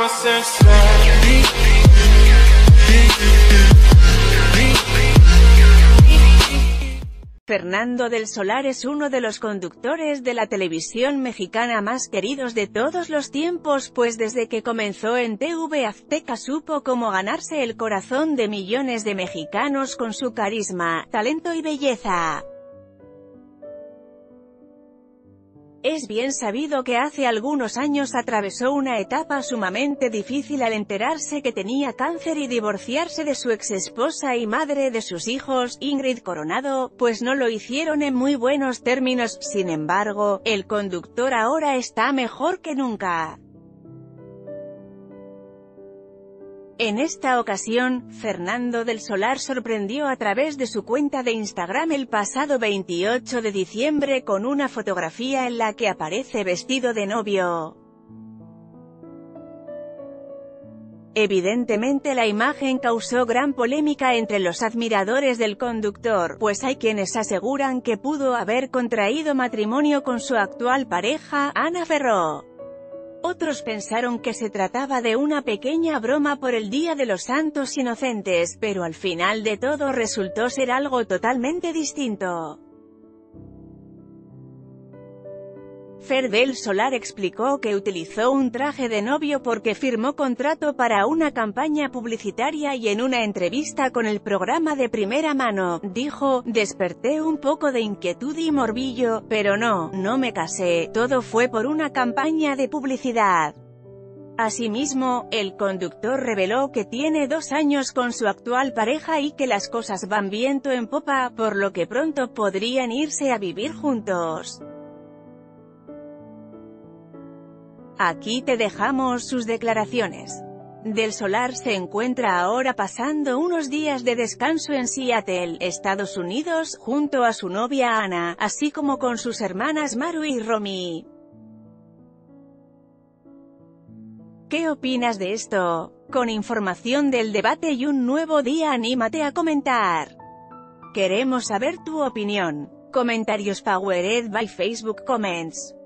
Fernando del Solar es uno de los conductores de la televisión mexicana más queridos de todos los tiempos, pues desde que comenzó en TV Azteca supo cómo ganarse el corazón de millones de mexicanos con su carisma, talento y belleza. Es bien sabido que hace algunos años atravesó una etapa sumamente difícil al enterarse que tenía cáncer y divorciarse de su exesposa y madre de sus hijos, Ingrid Coronado, pues no lo hicieron en muy buenos términos. Sin embargo, el conductor ahora está mejor que nunca. En esta ocasión, Fernando del Solar sorprendió a través de su cuenta de Instagram el pasado 28 de diciembre con una fotografía en la que aparece vestido de novio. Evidentemente la imagen causó gran polémica entre los admiradores del conductor, pues hay quienes aseguran que pudo haber contraído matrimonio con su actual pareja, Ana Ferró. Otros pensaron que se trataba de una pequeña broma por el Día de los Santos Inocentes, pero al final de todo resultó ser algo totalmente distinto. Fer del Solar explicó que utilizó un traje de novio porque firmó contrato para una campaña publicitaria y en una entrevista con el programa De Primera Mano, dijo: "Desperté un poco de inquietud y morbillo, pero no me casé, todo fue por una campaña de publicidad". Asimismo, el conductor reveló que tiene 2 años con su actual pareja y que las cosas van viento en popa, por lo que pronto podrían irse a vivir juntos. Aquí te dejamos sus declaraciones. Del Solar se encuentra ahora pasando unos días de descanso en Seattle, Estados Unidos, junto a su novia Ana, así como con sus hermanas Maru y Romy. ¿Qué opinas de esto? Con información del debate y un nuevo día, anímate a comentar. Queremos saber tu opinión. Comentarios powered by Facebook Comments.